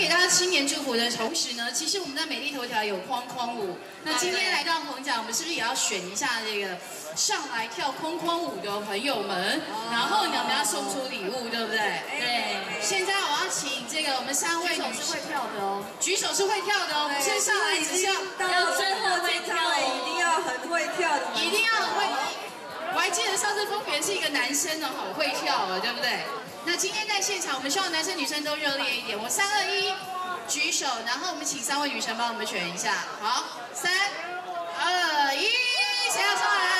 给大家新年祝福的同时呢，其实我们的美丽头条有框框舞。那今天来到红奖，我们是不是也要选一下这个上来跳框框舞的朋友们？然后呢，我们要送出礼物，对不对？对。现在我要请这个我们3位女士会跳的哦，举手是会跳的哦，不是上来只是要真的会跳，一定要很会跳的， 一定要很会。我还记得上次风源是一个男生哦，好会跳哦，对不对？那今天在现场，我们希望男生女生都热烈一点。我3、2、1，举手，然后我们请3位女生帮我们选一下。好，3、2、1，谁要上来？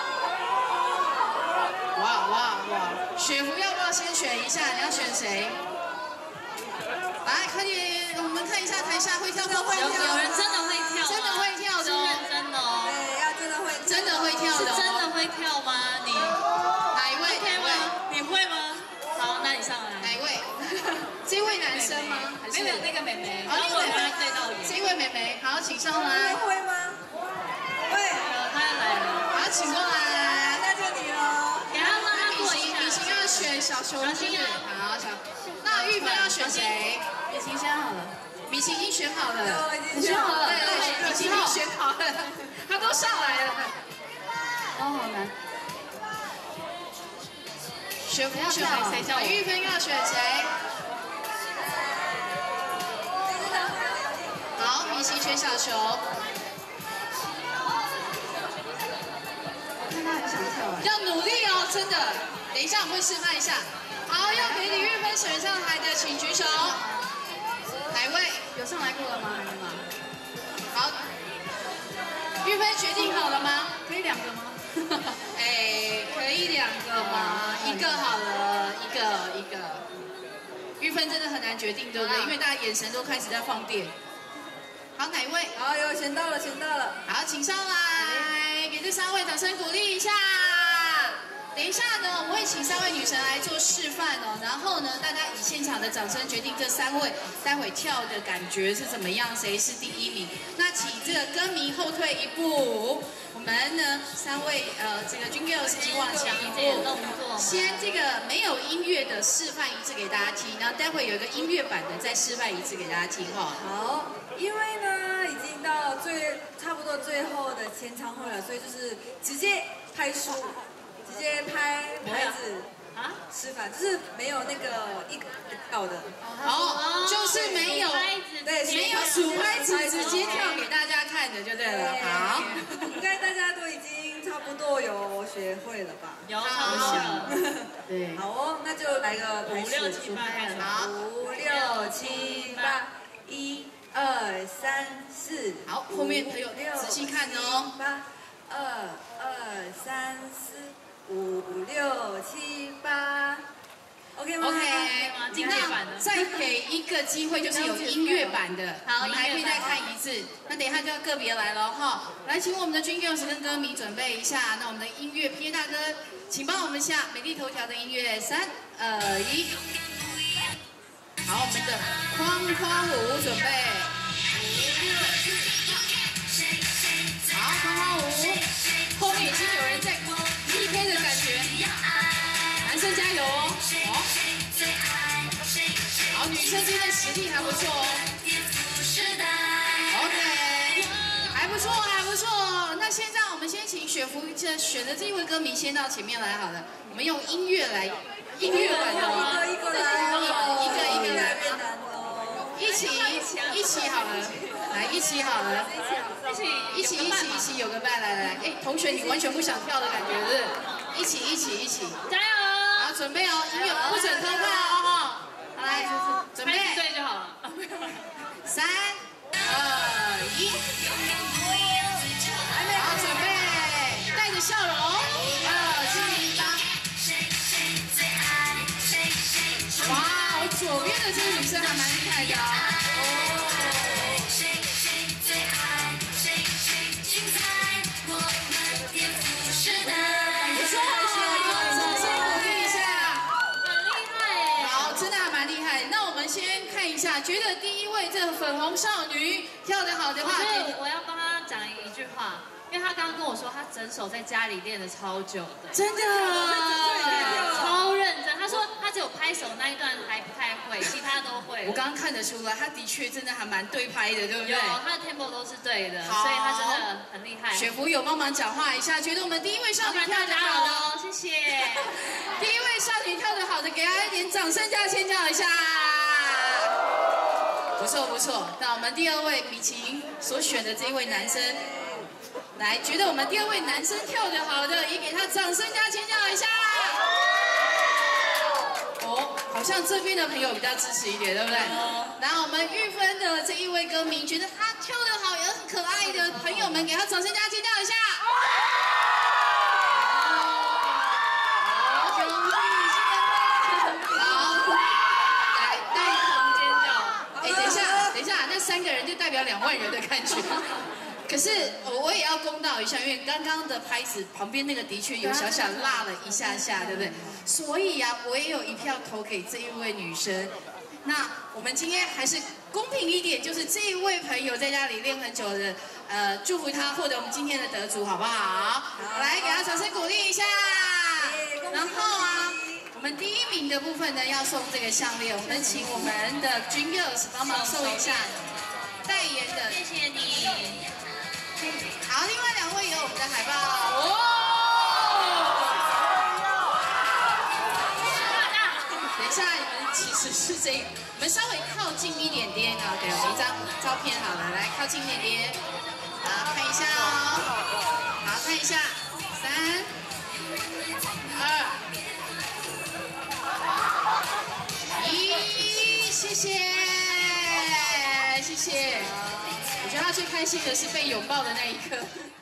哇！雪芙要不要先选一下？你要选谁？来，快点，我们看一下台下会跳不会跳？ 有人真的会跳， 真的会跳的， 是认真的哦。 对，要真的会， 真的会跳的， 是真的会跳吗？你哪一位？ 会吗？你会吗？好，那你上来。 哪一位？这位男生吗？ 没有那个妹妹， 然后我跟她对到眼。 这位妹妹，好，请上来。 会吗？会。 她要来了。 好，请过来。 那就你喽。 给她让她过一下。 米晴要选小熊，好，那玉芬要选谁？ 米晴选好了。 米晴已经选好了。 你选好了。 对，米晴已经选好了，她都上来了。 哦，好难。 选谁叫玉芬要选谁？好，米晴选小熊。 看他很想跳。 要努力哦，真的。等一下我们会示范一下。好，要给李玉芬选上台的，请举手。哪一位？ 有上来过了吗？还是吗？ 好，玉芬决定好了吗？ 可以2个吗？ 哎，可以2个吗？1个好了，一个。玉芬真的很难决定，对不对？因为大家眼神都开始在放电。好，哪一位？ 好，有选到了。 好，请上来，给这3位掌声鼓励一下。等一下呢，我们会请3位女神来做示范哦，然后呢，大家以现场的掌声决定这3位待会跳的感觉是怎么样，谁是第1名。那请这个歌迷后退1步，我们呢3位这个军 girls 请往前1步，先这个没有音乐的示范1次给大家听，然后待会有一个音乐版的再示范1次给大家听哈。 好，因为呢已经到差不多最后的签唱会了，所以就是直接拍书。直接拍牌子啊，示范就是没有那个一个跳的， 就是没有对，没有数拍子，直接跳给大家看的就对了。好， 应该大家都已经差不多有学会了吧？ 有，差不多。 对，好哦，那就来个 5、6、7、8， 好 ，5、6、7、8，1、2、3、4， 好，后面朋友仔细看哦。 2、2、3、4、5、6、7、8 ，OK 吗 ？OK， 那再给一个机会，就是有音乐版的， 好， 你们还可以再看1次。那等一下就要个别来了哈。来，请我们的军 girls 跟歌迷准备一下。那我们的音乐 PA 大哥，请帮我们下美丽头条的音乐，3、2、1。好，我们的框框舞准备。好，框框舞，后面已经有人在 PK 的感觉，男生加油哦！好，女生今天实力还不错哦。OK， 还不错。那现在我们先请雪芙选的这一位歌迷先到前面来好了，我们用音乐来，音乐版的吗？ 一个来， 一起好了，来一起好了，一起有个伴来，哎，同学你完全不想跳的感觉是不是？一起， 加油！ 好，准备哦，音乐不准偷看哦哈，好来，准备， 对就好了。 3、2、1，好，准备，带着笑容，2、7、8，哇，我左边的这个女生还蛮厉害的啊。先看一下，觉得第1位这个粉红少女跳得好的话， 我要帮她讲一句话，因为她刚刚跟我说，她整首在家里练了超久的， 真的， 超认真。她说她只有拍手那一段还不太会。 会，其他都会。 我刚刚看得出来，他的确真的还蛮对拍的，对不对？ 有，他的 tempo 都是对的，所以他真的很厉害。 雪芙有帮忙讲话一下，觉得我们第一位少女跳得好的， 谢谢。 第一位少女跳得好的，给她一点掌声加尖叫一下。不错不错，那我们第二位米晴所选的这一位男生，来，觉得我们第二位男生跳得好的，也给他掌声加尖叫一下。哦，好像这边的朋友比较支持一点，对不对？然后我们玉芬的这一位歌迷，觉得他跳得好也很可爱的朋友们，给他掌声加尖叫一下。3个人就代表2万人的感觉，可是我也要公道一下，因为刚刚的拍子旁边那个的确有小小落了一下下，对不对？所以啊，我也有一票投给这一位女生。那我们今天还是公平一点，就是这一位朋友在家里练很久的，祝福他获得我们今天的得主，好不好？来，给他掌声鼓励一下。然后啊。我们第1名的部分呢，要送这个项链，我们请我们的 Dream Girls 帮忙送一下代言的， 谢谢你。 好，另外2位有我们的海报。哦。等一下，你们其实是我们稍微靠近一点点啊，给我们一张照片好了，来靠近一点点，好看一下哦，好看一下，3、2。谢谢，谢谢。我觉得他最开心的是被拥抱的那一刻。